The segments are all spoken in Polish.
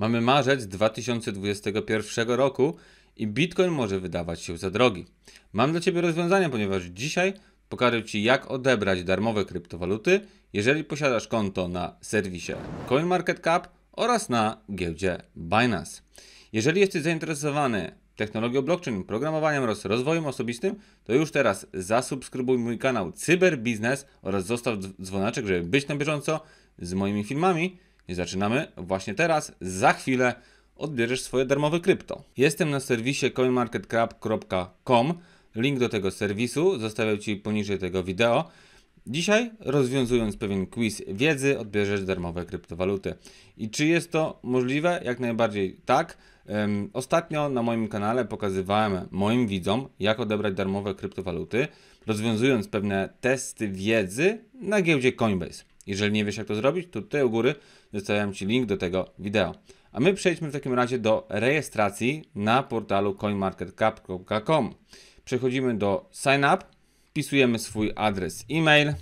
Mamy marzec 2021 roku i Bitcoin może wydawać się za drogi. Mam dla Ciebie rozwiązanie, ponieważ dzisiaj pokażę Ci, jak odebrać darmowe kryptowaluty, jeżeli posiadasz konto na serwisie CoinMarketCap oraz na giełdzie Binance. Jeżeli jesteś zainteresowany technologią blockchain, programowaniem oraz rozwojem osobistym, to już teraz zasubskrybuj mój kanał Cyberbiznes oraz zostaw dzwoneczek, żeby być na bieżąco z moimi filmami. I zaczynamy właśnie teraz. Za chwilę odbierzesz swoje darmowe krypto. Jestem na serwisie coinmarketcap.com. Link do tego serwisu zostawiam Ci poniżej tego wideo. Dzisiaj, rozwiązując pewien quiz wiedzy, odbierzesz darmowe kryptowaluty. I czy jest to możliwe? Jak najbardziej tak. Ostatnio na moim kanale pokazywałem moim widzom, jak odebrać darmowe kryptowaluty, rozwiązując pewne testy wiedzy na giełdzie Coinbase. Jeżeli nie wiesz, jak to zrobić, to tutaj u góry zostawiam Ci link do tego wideo. A my przejdźmy w takim razie do rejestracji na portalu coinmarketcap.com. Przechodzimy do Sign Up, wpisujemy swój adres e-mail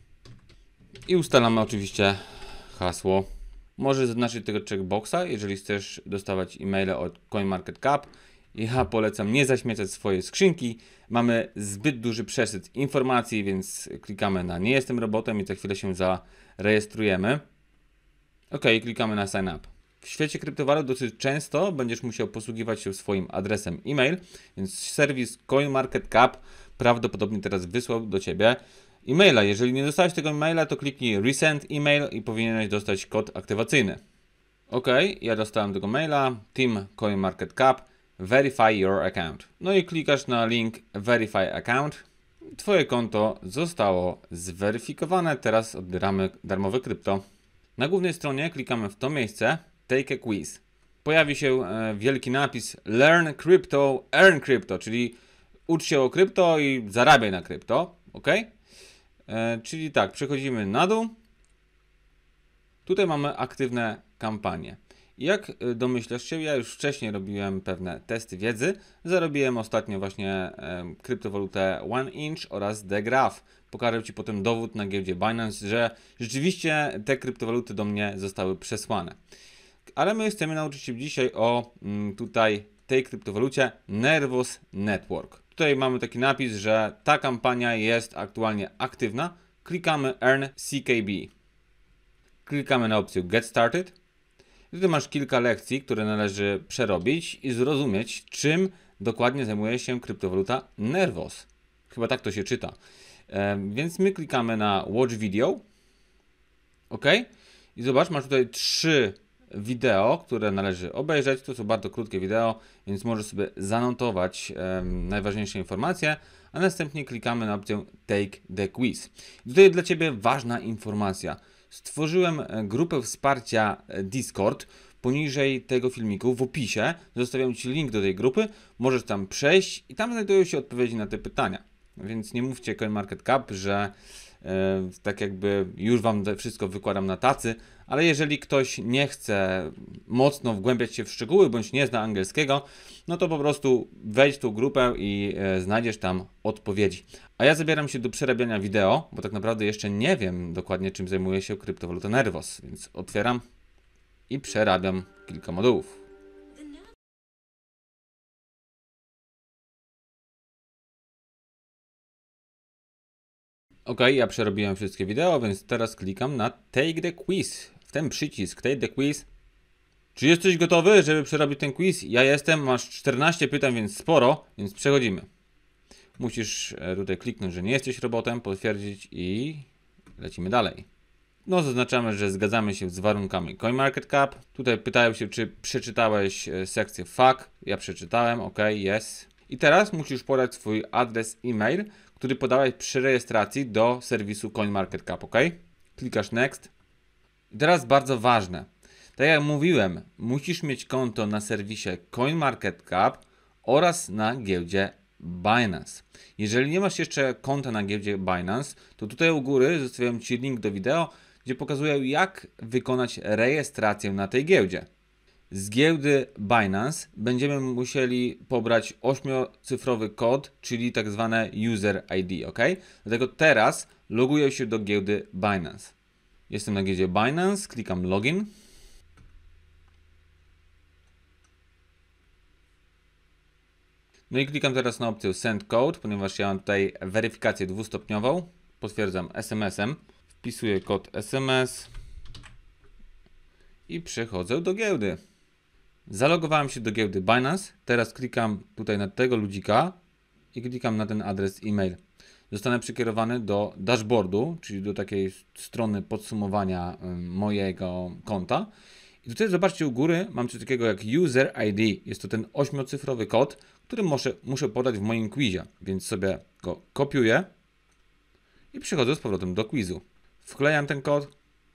i ustalamy oczywiście hasło. Możesz zaznaczyć tego checkboxa, jeżeli chcesz dostawać e-maile od CoinMarketCap. Ja polecam nie zaśmiecać swojej skrzynki. Mamy zbyt duży przesyt informacji, więc klikamy na nie jestem robotem i za chwilę się zarejestrujemy. OK, klikamy na Sign Up. W świecie kryptowalut dosyć często będziesz musiał posługiwać się swoim adresem e-mail, więc serwis CoinMarketCap prawdopodobnie teraz wysłał do Ciebie e-maila. Jeżeli nie dostałeś tego e-maila, to kliknij Resend e-mail i powinieneś dostać kod aktywacyjny. OK, ja dostałem tego maila, Team CoinMarketCap, Verify your account. No i klikasz na link Verify account. Twoje konto zostało zweryfikowane, teraz odbieramy darmowe krypto. Na głównej stronie klikamy w to miejsce, Take a quiz. Pojawi się wielki napis Learn Crypto, Earn Crypto, czyli ucz się o krypto i zarabiaj na krypto. OK? Czyli tak, przechodzimy na dół. Tutaj mamy aktywne kampanie. Jak domyślasz się, ja już wcześniej robiłem pewne testy wiedzy. Zarobiłem ostatnio właśnie kryptowalutę OneInch oraz The Graph. Pokażę Ci potem dowód na giełdzie Binance, że rzeczywiście te kryptowaluty do mnie zostały przesłane. Ale my chcemy nauczyć się dzisiaj o tutaj tej kryptowalucie Nervos Network. Tutaj mamy taki napis, że ta kampania jest aktualnie aktywna. Klikamy Earn CKB. Klikamy na opcję Get Started. Tutaj masz kilka lekcji, które należy przerobić i zrozumieć, czym dokładnie zajmuje się kryptowaluta Nervos. Chyba tak to się czyta. Więc my klikamy na Watch Video. OK. I zobacz, masz tutaj 3 wideo, które należy obejrzeć. To są bardzo krótkie wideo, więc możesz sobie zanotować najważniejsze informacje, a następnie klikamy na opcję Take the Quiz. I tutaj dla Ciebie ważna informacja. Stworzyłem grupę wsparcia Discord. Poniżej tego filmiku w opisie zostawiam Ci link do tej grupy. Możesz tam przejść i tam znajdują się odpowiedzi na te pytania. Więc nie mówcie CoinMarketCap, że tak jakby już Wam wszystko wykładam na tacy, ale jeżeli ktoś nie chce mocno wgłębiać się w szczegóły, bądź nie zna angielskiego, no to po prostu wejdź w tą grupę i znajdziesz tam odpowiedzi. A ja zabieram się do przerabiania wideo, bo tak naprawdę jeszcze nie wiem dokładnie, czym zajmuje się kryptowaluta Nervos, więc otwieram i przerabiam kilka modułów. OK, ja przerobiłem wszystkie wideo, więc teraz klikam na Take the Quiz. W ten przycisk Take the Quiz. Czy jesteś gotowy, żeby przerobić ten quiz? Ja jestem, masz 14 pytań, więc sporo, więc przechodzimy. Musisz tutaj kliknąć, że nie jesteś robotem, potwierdzić i lecimy dalej. No, zaznaczamy, że zgadzamy się z warunkami CoinMarketCap. Tutaj pytają się, czy przeczytałeś sekcję FAQ. Ja przeczytałem, OK, yes. I teraz musisz podać swój adres e-mail, który podałeś przy rejestracji do serwisu CoinMarketCap, OK? Klikasz Next. I teraz bardzo ważne. Tak jak mówiłem, musisz mieć konto na serwisie CoinMarketCap oraz na giełdzie Binance. Jeżeli nie masz jeszcze konta na giełdzie Binance, to tutaj u góry zostawiam Ci link do wideo, gdzie pokazuję, jak wykonać rejestrację na tej giełdzie. Z giełdy Binance będziemy musieli pobrać 8-cyfrowy kod, czyli tak zwane User ID, OK? Dlatego teraz loguję się do giełdy Binance. Jestem na giełdzie Binance, klikam Login. No i klikam teraz na opcję Send Code, ponieważ ja mam tutaj weryfikację dwustopniową. Potwierdzam SMS-em. Wpisuję kod SMS i przechodzę do giełdy. Zalogowałem się do giełdy Binance. Teraz klikam tutaj na tego ludzika i klikam na ten adres e-mail. Zostanę przekierowany do dashboardu, czyli do takiej strony podsumowania mojego konta. I tutaj zobaczcie u góry mam coś takiego jak User ID. Jest to ten 8-cyfrowy kod, który muszę podać w moim quizie. Więc sobie go kopiuję i przechodzę z powrotem do quizu. Wklejam ten kod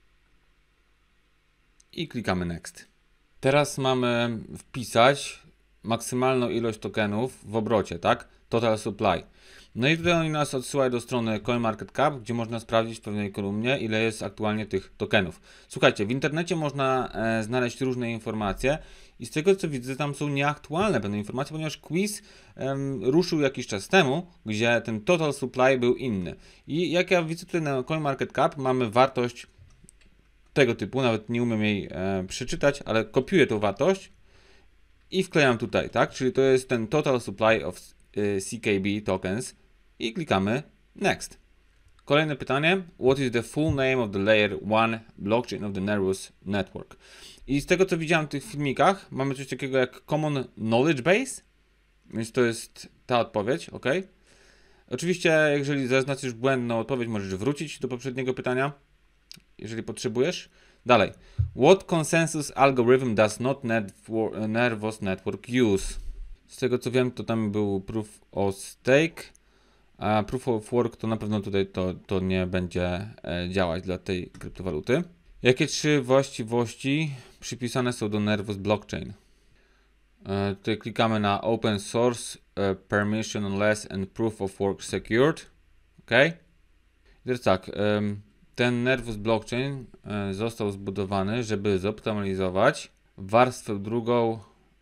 i klikamy Next. Teraz mamy wpisać maksymalną ilość tokenów w obrocie, tak? Total supply. No i tutaj oni nas odsyłają do strony CoinMarketCap, gdzie można sprawdzić w pewnej kolumnie, ile jest aktualnie tych tokenów. Słuchajcie, w internecie można znaleźć różne informacje i z tego co widzę, tam są nieaktualne pewne informacje, ponieważ quiz ruszył jakiś czas temu, gdzie ten total supply był inny. I jak ja widzę tutaj na CoinMarketCap, mamy wartość tego typu, nawet nie umiem jej przeczytać, ale kopiuję tą wartość i wklejam tutaj, tak? Czyli to jest ten total supply of CKB tokens i klikamy Next. Kolejne pytanie. What is the full name of the layer 1 blockchain of the Nervos network? I z tego co widziałem w tych filmikach, mamy coś takiego jak Common Knowledge Base, więc to jest ta odpowiedź, ok? Oczywiście, jeżeli zaznaczysz błędną odpowiedź, możesz wrócić do poprzedniego pytania, jeżeli potrzebujesz. Dalej. What consensus algorithm does not Nervos network use? Z tego co wiem, to tam był Proof of Stake, a Proof of Work to na pewno tutaj to nie będzie działać dla tej kryptowaluty. Jakie 3 właściwości przypisane są do Nervos Blockchain? Tutaj klikamy na Open Source, Permissionless and Proof of Work Secured. OK. I teraz tak, ten Nervos Blockchain został zbudowany, żeby zoptymalizować warstwę drugą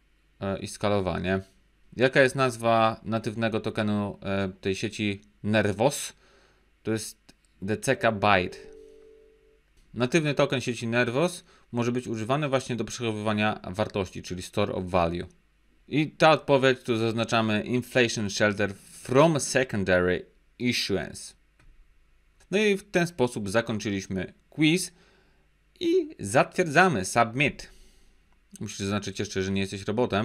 i skalowanie. Jaka jest nazwa natywnego tokenu tej sieci Nervos? To jest DCK Byte. Natywny token sieci Nervos może być używany właśnie do przechowywania wartości, czyli Store of Value. I ta odpowiedź, tu zaznaczamy Inflation Shelter from Secondary Issuance. No i w ten sposób zakończyliśmy quiz i zatwierdzamy Submit. Musisz zaznaczyć jeszcze, że nie jesteś robotem,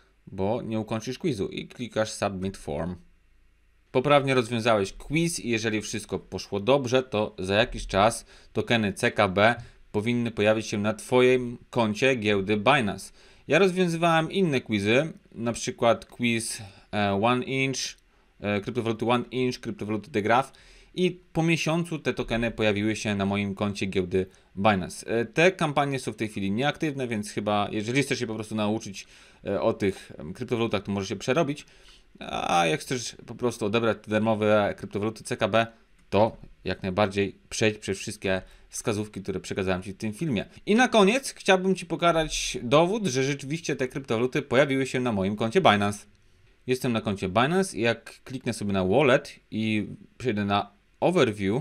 bo nie ukończysz quizu i klikasz Submit Form. Poprawnie rozwiązałeś quiz i jeżeli wszystko poszło dobrze, to za jakiś czas tokeny CKB powinny pojawić się na Twoim koncie giełdy Binance. Ja rozwiązywałem inne quizy, na przykład quiz OneInch, kryptowaluty OneInch, kryptowaluty DeGraph i po miesiącu te tokeny pojawiły się na moim koncie giełdy Binance. Te kampanie są w tej chwili nieaktywne, więc chyba jeżeli chcesz się po prostu nauczyć o tych kryptowalutach, to możesz się przerobić, a jak chcesz po prostu odebrać te darmowe kryptowaluty CKB, to jak najbardziej przejdź przez wszystkie wskazówki, które przekazałem Ci w tym filmie. I na koniec chciałbym Ci pokazać dowód, że rzeczywiście te kryptowaluty pojawiły się na moim koncie Binance. Jestem na koncie Binance i jak kliknę sobie na Wallet i przejdę na Overview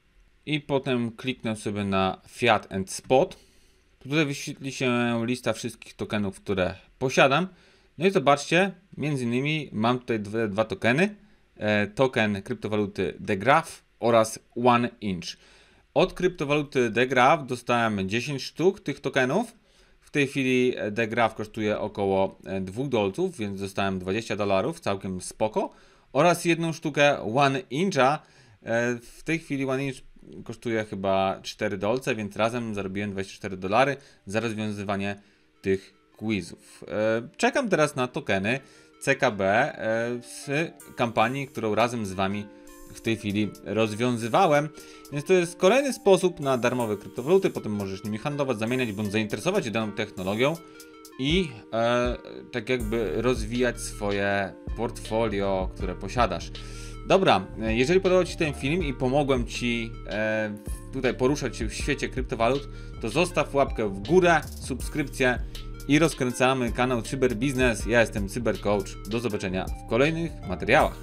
i potem kliknę sobie na Fiat and Spot, to tutaj wyświetli się lista wszystkich tokenów, które posiadam. No i zobaczcie, między innymi mam tutaj dwa tokeny. Token kryptowaluty DeGraph oraz OneInch. Od kryptowaluty DeGraph dostałem 10 sztuk tych tokenów. W tej chwili DeGraph kosztuje około $2, więc dostałem $20, całkiem spoko. Oraz jedną sztukę OneIncha. W tej chwili OneInch kosztuje chyba $4, więc razem zarobiłem $24 za rozwiązywanie tych quizów. Czekam teraz na tokeny CKB z kampanii, którą razem z Wami w tej chwili rozwiązywałem. Więc to jest kolejny sposób na darmowe kryptowaluty. Potem możesz nimi handlować, zamieniać bądź zainteresować się daną technologią i tak jakby rozwijać swoje portfolio, które posiadasz. Dobra, jeżeli podobał Ci się ten film i pomogłem Ci tutaj poruszać się w świecie kryptowalut, to zostaw łapkę w górę, subskrypcję i rozkręcamy kanał Cyberbiznes. Ja jestem Cybercoach. Do zobaczenia w kolejnych materiałach.